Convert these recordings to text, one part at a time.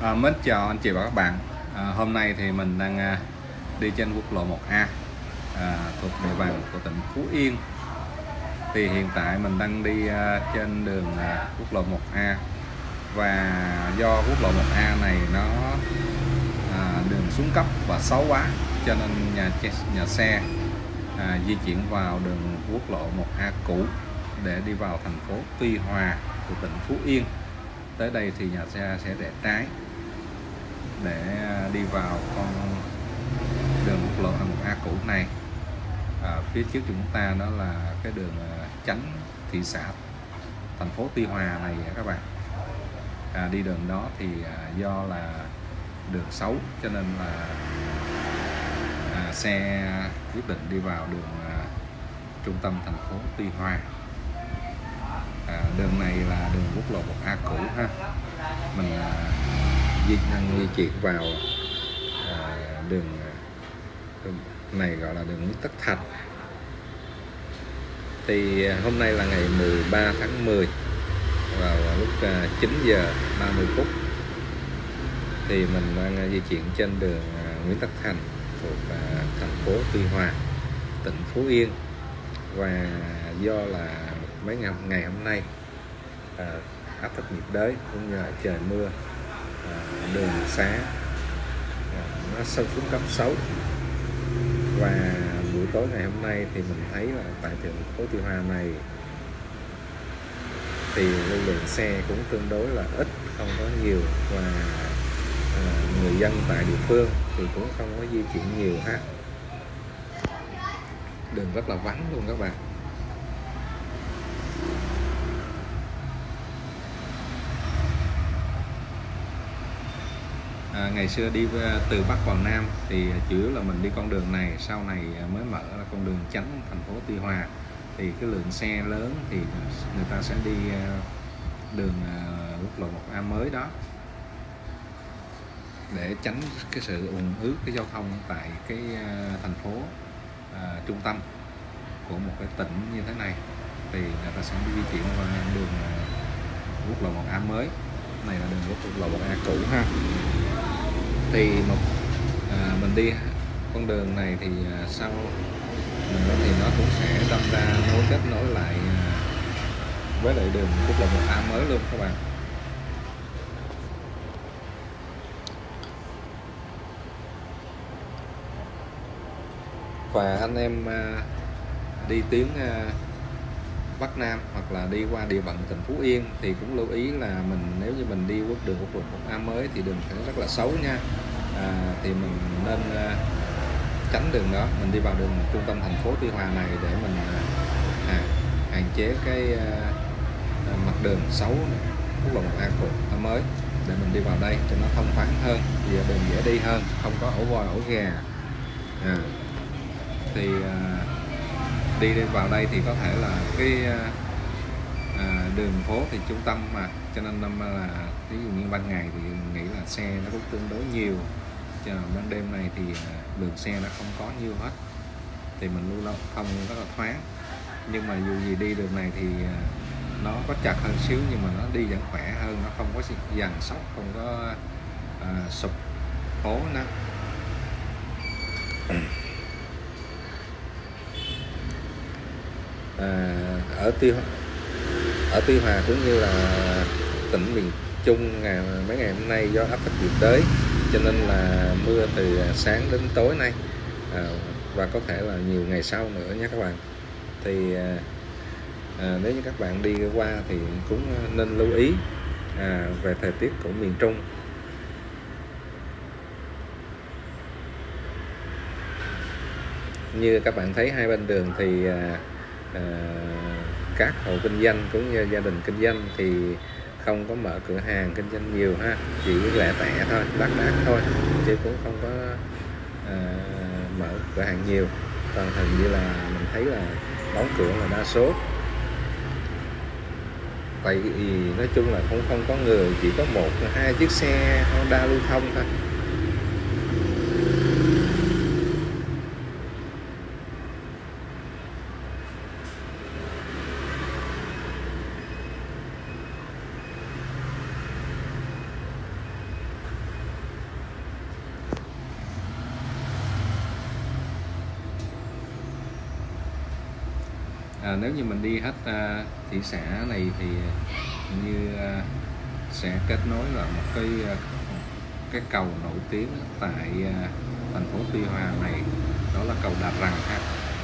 Mến chào anh chị và các bạn. Hôm nay thì mình đang đi trên quốc lộ 1A thuộc địa bàn của tỉnh Phú Yên. Thì hiện tại mình đang đi trên đường quốc lộ 1A, và do quốc lộ 1A này nó đường xuống cấp và xấu quá, cho nên nhà xe di chuyển vào đường quốc lộ 1A cũ để đi vào thành phố Tuy Hòa của tỉnh Phú Yên. Tới đây thì nhà xe sẽ rẽ trái để đi vào con đường quốc lộ 1A cũ này. Phía trước chúng ta đó là cái đường tránh thị xã thành phố Tuy Hòa này các bạn. Đi đường đó thì do là đường xấu cho nên là xe quyết định đi vào đường trung tâm thành phố Tuy Hòa. Đường này là đường quốc lộ 1A cũ ha. Mình di chuyển vào đường này gọi là đường Nguyễn Tất Thành. Thì hôm nay là ngày 13 tháng 10 vào lúc 9 giờ 30 phút thì mình đang di chuyển trên đường Nguyễn Tất Thành thuộc thành phố Tuy Hòa, tỉnh Phú Yên. Và do là mấy ngày hôm nay áp thấp nhiệt đới cũng như là trời mưa, đường xá nó sâu xuống cấp 6, và buổi tối ngày hôm nay thì mình thấy là tại thành phố Tuy Hòa này thì lưu lượng xe cũng tương đối là ít, không có nhiều, và người dân tại địa phương thì cũng không có di chuyển nhiều ha. Đường rất là vắng luôn các bạn. Ngày xưa đi từ Bắc vào Nam thì chủ yếu là mình đi con đường này, sau này mới mở là con đường tránh thành phố Tuy Hòa. Thì cái lượng xe lớn thì người ta sẽ đi đường quốc lộ 1A mới đó, để tránh cái sự ùn ứ cái giao thông tại cái thành phố trung tâm của một cái tỉnh như thế này. Thì người ta sẽ đi di chuyển qua đường quốc lộ 1A mới. Này là đường quốc lộ 1A cũ ha. Thì mình đi con đường này thì sau thì nó cũng sẽ đâm ra kết nối lại với lại đường quốc lộ 1A mới luôn các bạn. Và anh em đi tuyến Bắc Nam hoặc là đi qua địa phận tỉnh Phú Yên thì cũng lưu ý là nếu như mình đi đường quốc lộ 1A mới thì đường sẽ rất là xấu nha. Thì mình nên tránh đường đó, mình đi vào đường trung tâm thành phố Tuy Hòa này để mình hạn chế cái mặt đường xấu quốc lộ 1A cũ mới, để mình đi vào đây cho nó thông thoáng hơn, vì đường dễ đi hơn, không có ổ voi ổ gà. Thì đi vào đây thì có thể là cái đường phố thì trung tâm mà, cho nên là ví dụ như ban ngày thì nghĩ là xe nó cũng tương đối nhiều, cho ban đêm này thì lượng xe nó không có nhiều hết, thì mình lưu thông rất là thoáng. Nhưng mà dù gì đi đường này thì nó có chặt hơn xíu, nhưng mà nó đi vẫn khỏe hơn, nó không có dằn sóc, không có sụp hố nữa. Ở Tuy Hòa cũng như là tỉnh miền Trung mấy ngày hôm nay do áp thấp nhiệt đới cho nên là mưa từ sáng đến tối nay, và có thể là nhiều ngày sau nữa nha các bạn. Thì nếu như các bạn đi qua thì cũng nên lưu ý về thời tiết của miền Trung. Như các bạn thấy hai bên đường thì các hộ kinh doanh cũng như gia đình kinh doanh thì không có mở cửa hàng kinh doanh nhiều ha, chỉ lẻ tẻ thôi, lác đác thôi, chứ cũng không có mở cửa hàng nhiều. Còn hình như là mình thấy là đóng cửa là đa số, tại vì nói chung là không có người, chỉ có 1-2 chiếc xe Honda lưu thông thôi. nếu như mình đi hết thị xã này thì như sẽ kết nối là một cái cầu nổi tiếng tại thành phố Tuy Hòa này, đó là cầu Đà Răng ha.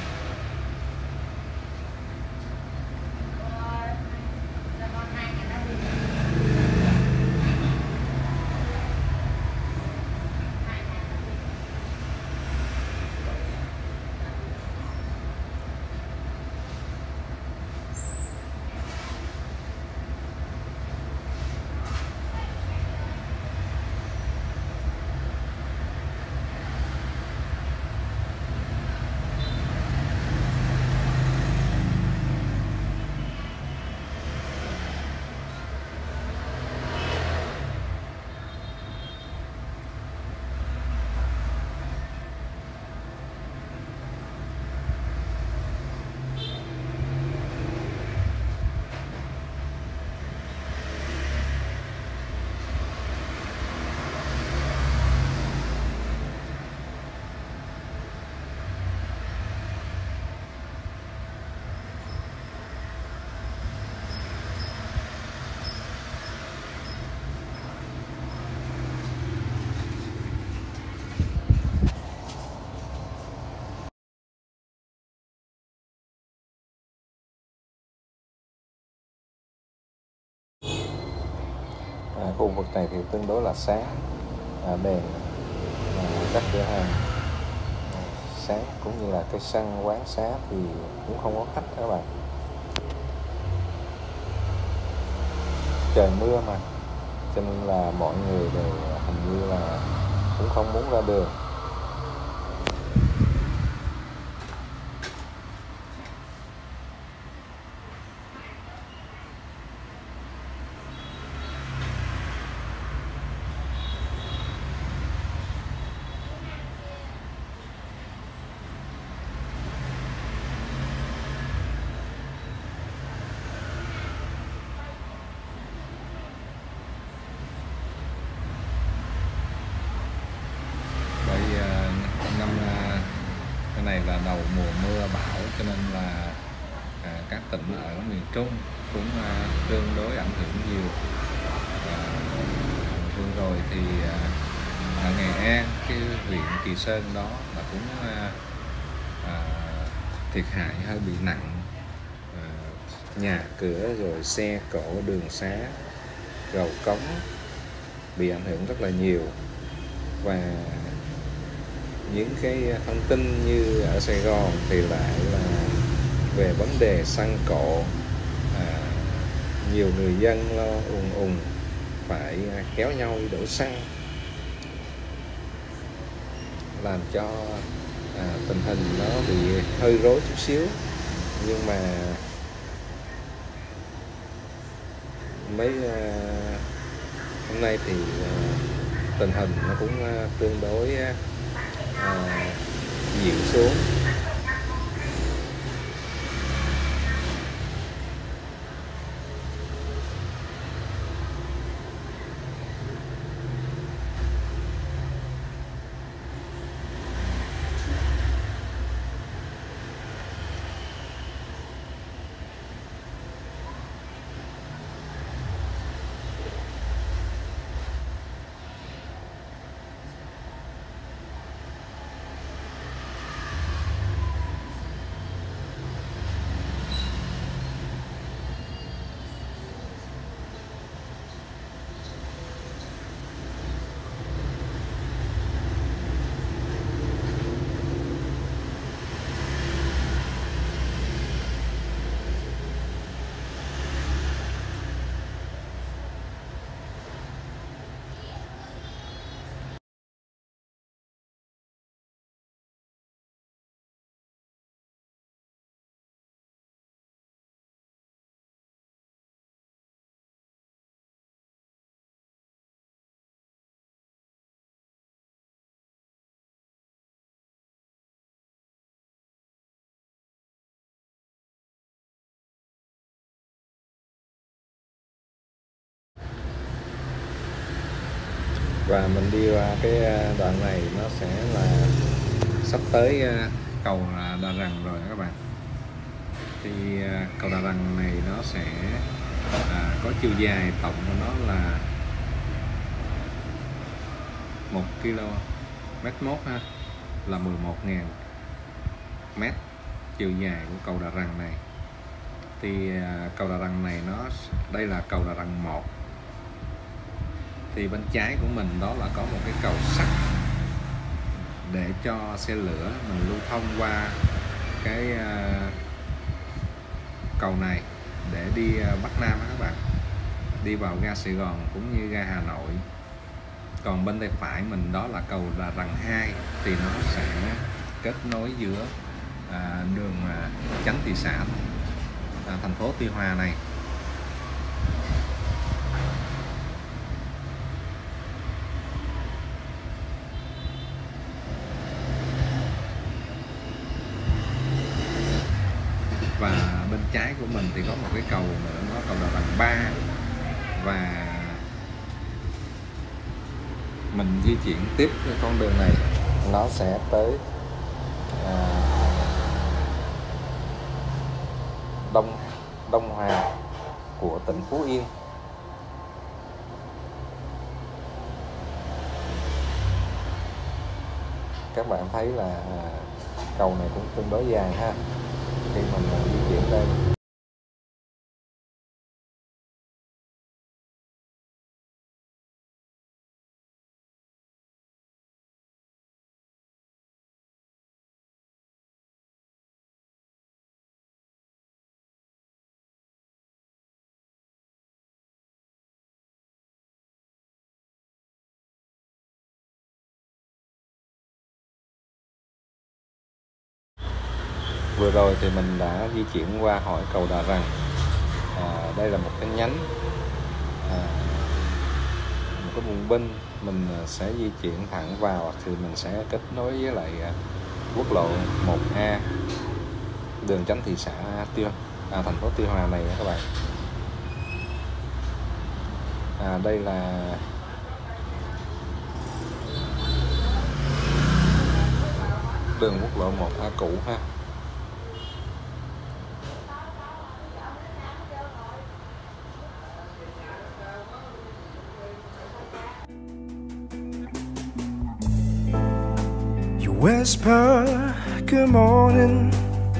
Khu vực này thì tương đối là sáng, đèn các cửa hàng sáng, cũng như là cái sân quán xá thì cũng không có khách các bạn. Trời mưa mà, cho nên là mọi người đều hình như là cũng không muốn ra đường. Cái này là đầu mùa mưa bão, cho nên là các tỉnh ở miền Trung cũng tương đối ảnh hưởng nhiều. Vừa rồi thì ở Nghệ An, cái huyện Kỳ Sơn đó là cũng thiệt hại hơi bị nặng, nhà cửa rồi xe cộ, đường xá, cầu cống bị ảnh hưởng rất là nhiều. Và những cái thông tin như ở Sài Gòn thì lại là về vấn đề xăng cộ, nhiều người dân lo ùn phải kéo nhau đi đổ xăng, làm cho tình hình nó bị hơi rối chút xíu. Nhưng mà hôm nay thì tình hình nó cũng tương đối dịu xuống. Và mình đi qua cái đoạn này nó sẽ là sắp tới cầu Đà Răng rồi các bạn. Thì cầu Đà Răng này nó sẽ có chiều dài tổng của nó là 1 km ha, là 11.000 mét chiều dài của cầu Đà Răng này. Thì cầu Đà Răng này đây là cầu Đà Răng 1. Thì bên trái của mình đó là có một cái cầu sắt để cho xe lửa mình lưu thông qua cái cầu này để đi Bắc Nam các bạn, đi vào ga Sài Gòn cũng như ga Hà Nội. Còn bên tay phải mình đó là cầu Đà Răng 2, thì nó sẽ kết nối giữa đường Chánh thị xã thành phố Tuy Hòa này. Và bên trái của mình thì có một cái cầu nữa, nó cầu Đà Răng 3, và mình di chuyển tiếp cái con đường này nó sẽ tới Đông Hòa của tỉnh Phú Yên. Các bạn thấy là cầu này cũng tương đối dài ha, khi mình di chuyển đây. Vừa rồi thì mình đã di chuyển qua hỏi cầu Đà Răng. Đây là một cái nhánh, một cái bùng binh. Mình sẽ di chuyển thẳng vào thì mình sẽ kết nối với lại quốc lộ 1A, đường Chánh thị xã thành phố Tuy Hòa này các bạn. Đây là đường quốc lộ 1A cũ ha. Whisper, good morning,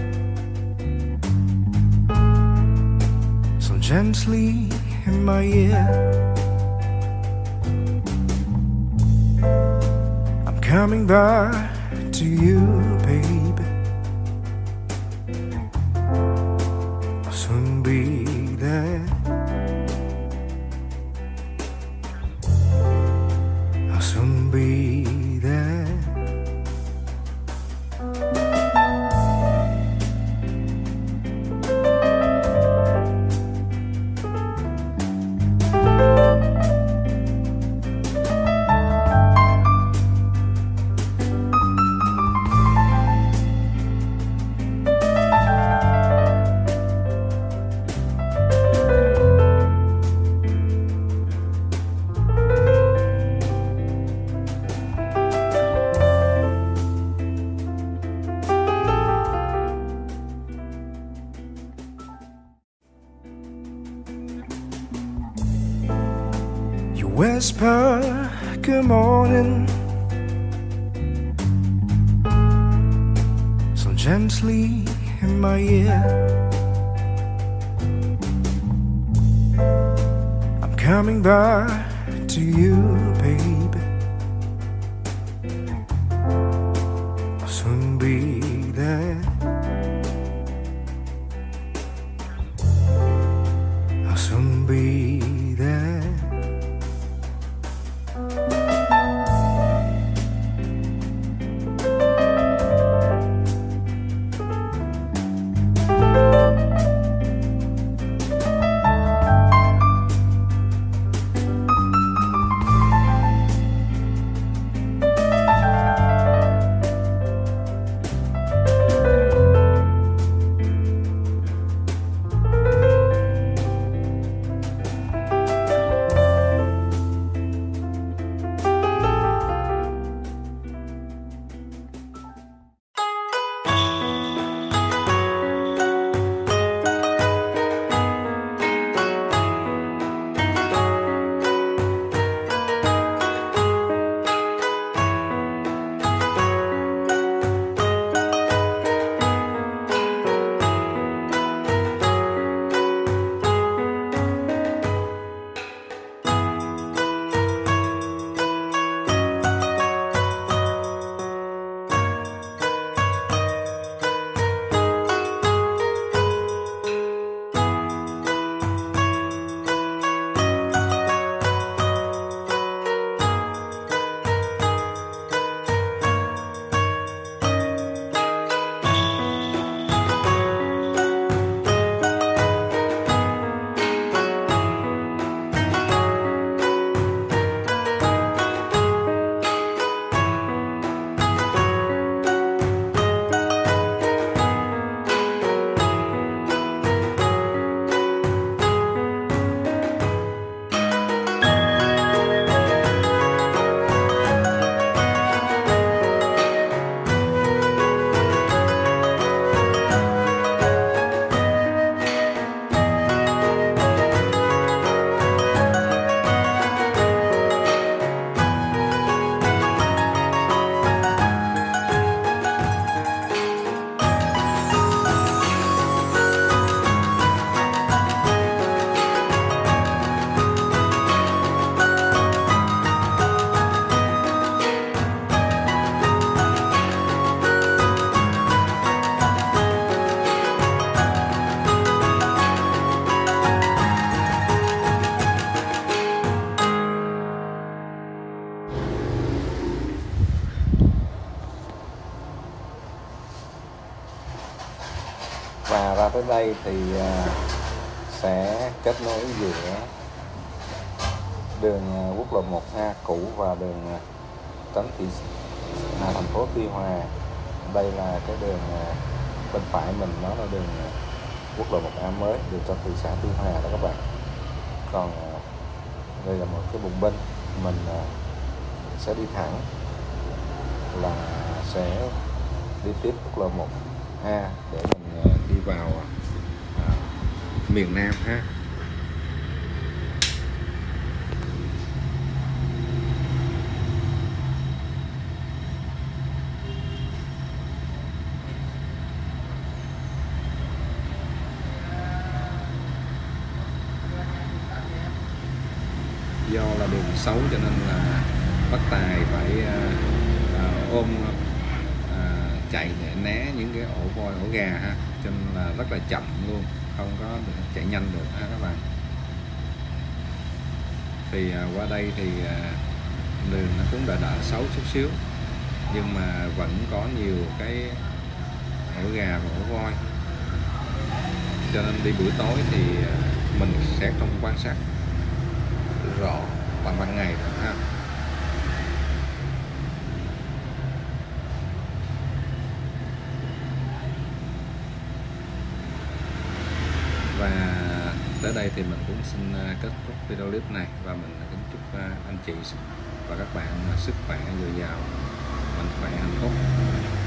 so gently in my ear. I'm coming back to you, baby. I'll soon be there. I'll soon be there. Whisper, good morning, so gently in my ear. I'm coming back to you, baby. I'll soon be there. I'll soon be there. tới đây thì sẽ kết nối giữa đường quốc lộ 1A cũ và đường tránh thành phố Tuy Hòa. Đây là cái đường bên phải mình, đó là đường quốc lộ 1A mới, đường cho thị xã Tuy Hòa đó các bạn. Còn đây là một cái bùng binh, mình sẽ đi thẳng là sẽ đi tiếp quốc lộ 1A để mình đi vào miền Nam ha. Do là đường xấu cho nên là bác Tài phải ôm chạy để né những cái ổ voi ổ gà ha, cho nên là rất là chậm luôn, không có chạy nhanh được ha các bạn. Thì qua đây thì đường nó cũng đã xấu chút xíu, nhưng mà vẫn có nhiều cái ổ gà và ổ voi, cho nên đi buổi tối thì mình sẽ không quan sát rõ bằng ban ngày được ha. Và tới đây thì mình cũng xin kết thúc video clip này, và mình kính chúc anh chị và các bạn sức khỏe dồi dào, mạnh khỏe, hạnh phúc.